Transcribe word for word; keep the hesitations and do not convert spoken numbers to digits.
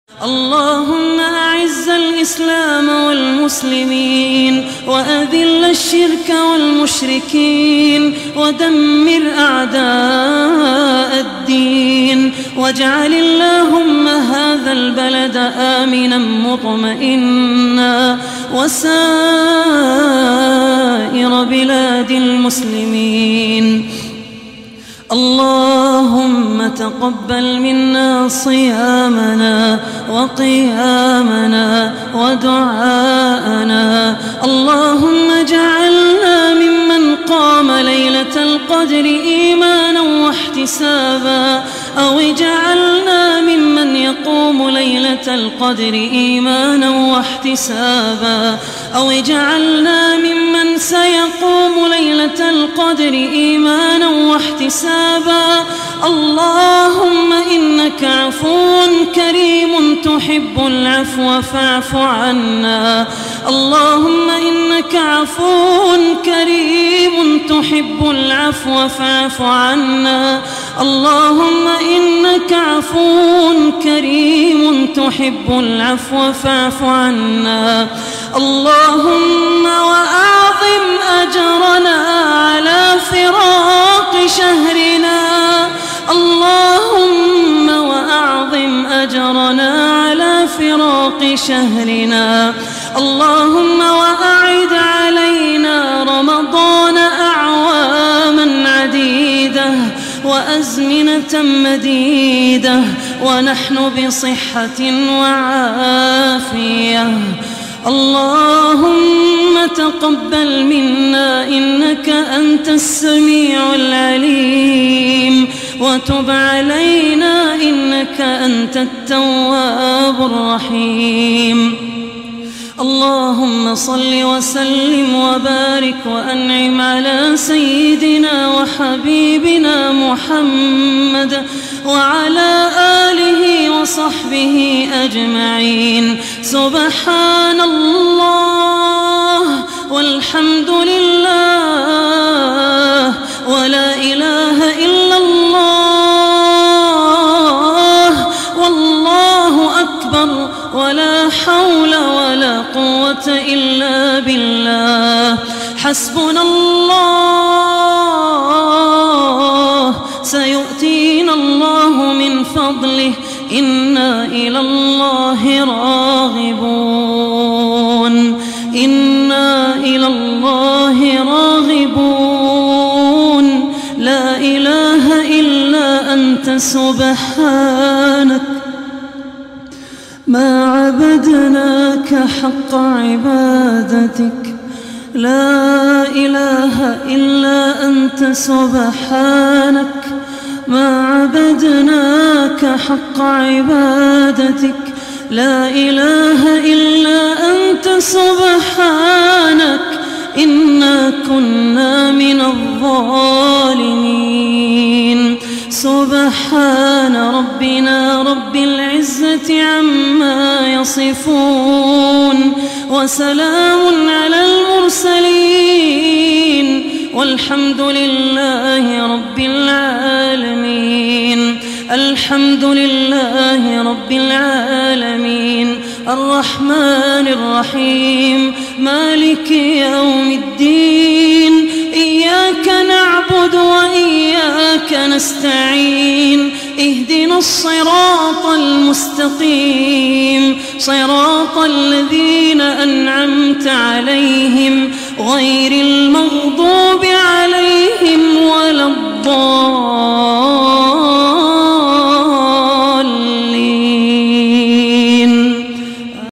اللهم أعز الإسلام والمسلمين وأذل الشرك والمشركين ودمر أعداء الدين، واجعل اللهم هذا البلد آمنا مطمئنا وسائر بلاد المسلمين. اللهم تقبل منا صيامنا وقيامنا ودعاءنا. اللهم اجعلنا ممن قام ليلة القدر إيمانا واحتسابا، أو اجعلنا ممن يقوم ليلة القدر إيمانا واحتسابا، أو اجعلنا ممن سيقوم ليلة القدر إيمانا واحتسابا. اللهم إنك عفو كريم تحب العفو فاعف عنا. اللهم إنك عفو كريم تحب العفو فاعف عنا. اللهم إنك عفو كريم تحب العفو فاعف عنا. اللهم وأعظم أجرنا على فراق شهرنا. اللهم وأعظم أجرنا على فراق شهرنا. اللهم وأعد علينا رمضان أعواما عديدة وأزمنة مديدة ونحن بصحة وعافية. اللهم تقبل منا إنك أنت السميع العليم، وتب علينا إنك أنت التواب الرحيم. اللهم صل وسلم وبارك وأنعم على سيدنا وحبيبنا محمد وعلى آله وصحبه أجمعين. سبحان الله والحمد لله ولا إله إلا الله والله أكبر ولا حول ولا قوة إلا بالله. حسبنا الله سيؤتينا الله من فضله إنا إلى الله راغبون. إنا إلى الله راغبون. لا إله إلا أنت سبحانك ما عبدناك حق عبادتك. لا إله إلا أنت سبحانك ما عبدناك حق عبادتك. لا إله إلا أنت سبحانك إنا كنا من الظالمين. سبحان ربنا رب العزة عما يصفون، وسلام على المرسلين، والحمد لله رب العالمين. الحمد لله رب العالمين. الرحمن الرحيم مالك يوم الدين. إياك نعبد وإياك نستعين. اهدنا الصراط المستقيم صراط الذين أنعمت عليهم غير المغضوب